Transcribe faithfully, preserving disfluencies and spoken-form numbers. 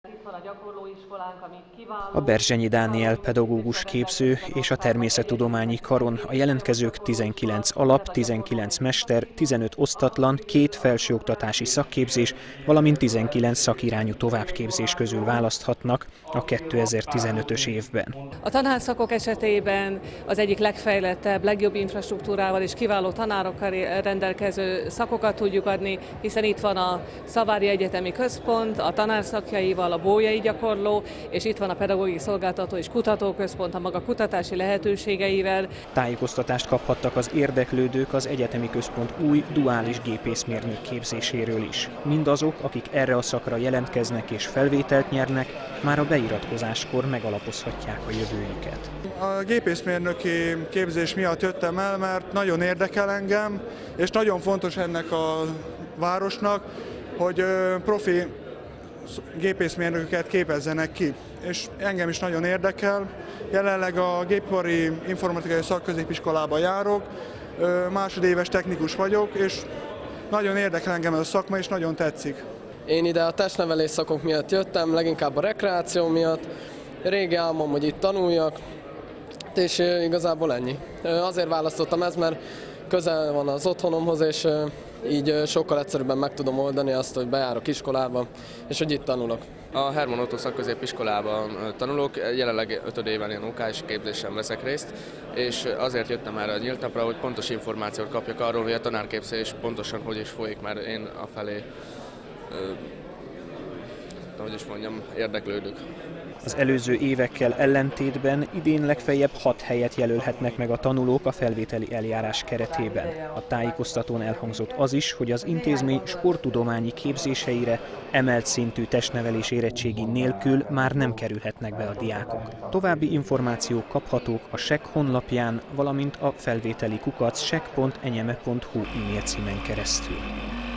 Itt van a gyakorlóiskolánk, ami kiváló. A Berzsenyi Dániel pedagógus képző és a természettudományi karon a jelentkezők tizenkilenc alap, tizenkilenc mester, tizenöt osztatlan, két felsőoktatási szakképzés, valamint tizenkilenc szakirányú továbbképzés közül választhatnak a kétezer-tizenötös évben. A tanárszakok esetében az egyik legfejlettebb, legjobb infrastruktúrával és kiváló tanárokkal rendelkező szakokat tudjuk adni, hiszen itt van a Szavári Egyetemi Központ, a tanárszakjaival, a Bolyai Gyakorló, és itt van a Pedagógiai Szolgáltató és Kutatóközpont a maga kutatási lehetőségeivel. Tájékoztatást kaphattak az érdeklődők az Egyetemi Központ új duális gépészmérnök képzéséről is. Mindazok, akik erre a szakra jelentkeznek és felvételt nyernek, már a beiratkozáskor megalapozhatják a jövőjüket. A gépészmérnöki képzés miatt jöttem el, mert nagyon érdekel engem, és nagyon fontos ennek a városnak, hogy profi gépészmérnököket képezzenek ki. És engem is nagyon érdekel. Jelenleg a Gépipari Informatikai Szakközépiskolába járok, másodéves technikus vagyok, és nagyon érdekel engem ez a szakma, és nagyon tetszik. Én ide a testnevelés szakok miatt jöttem, leginkább a rekreáció miatt. Régi álmom, hogy itt tanuljak, és igazából ennyi. Azért választottam ezt, mert közel van az otthonomhoz, és így sokkal egyszerűbben meg tudom oldani azt, hogy bejárok iskolába, és hogy itt tanulok. A Herman Otto szakközépiskolában tanulok, jelenleg ötöd éven ilyen ó ká es képzésen veszek részt, és azért jöttem erre a nyílt napra, hogy pontos információt kapjak arról, hogy a tanárképzés pontosan hogy is folyik, mert én afelé, hogy is mondjam, érdeklődök. Az előző évekkel ellentétben idén legfeljebb hat helyet jelölhetnek meg a tanulók a felvételi eljárás keretében. A tájékoztatón elhangzott az is, hogy az intézmény sporttudományi képzéseire emelt szintű testnevelés érettségi nélkül már nem kerülhetnek be a diákok. További információk kaphatók a sek honlapján, valamint a felvételi kukac sek pont enyeme pont hu e-mail címen keresztül.